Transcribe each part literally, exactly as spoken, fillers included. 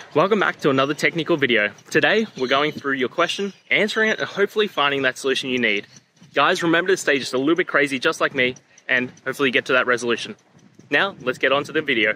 Welcome back to another technical video. Today, we're going through your question, answering it, and hopefully finding that solution you need. Guys, remember to stay just a little bit crazy, just like me, and hopefully get to that resolution. Now, let's get on to the video.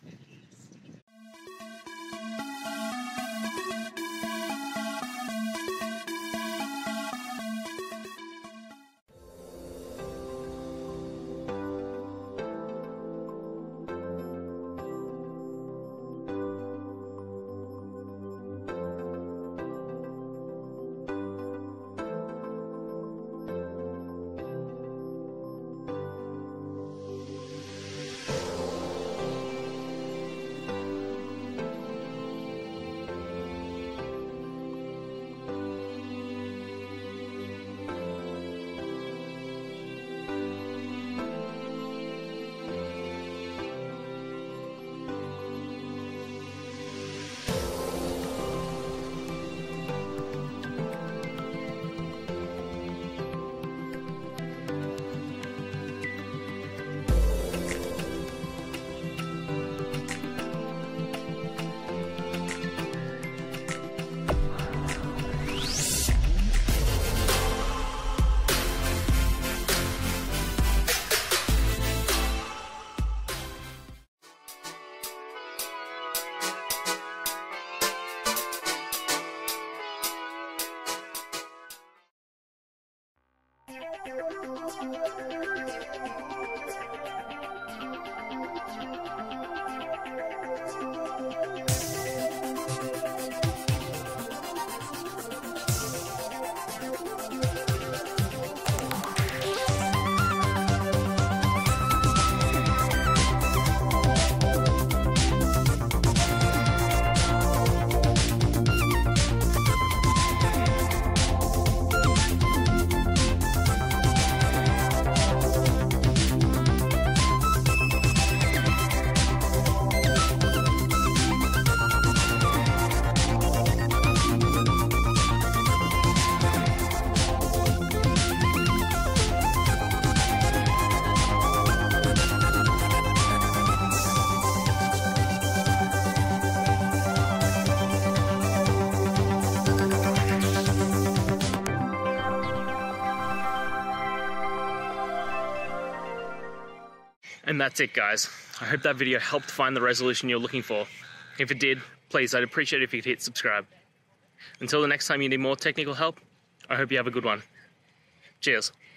And that's it, guys. I hope that video helped find the resolution you're looking for. If it did, please, I'd appreciate it if you could hit subscribe. Until the next time you need more technical help, I hope you have a good one. Cheers.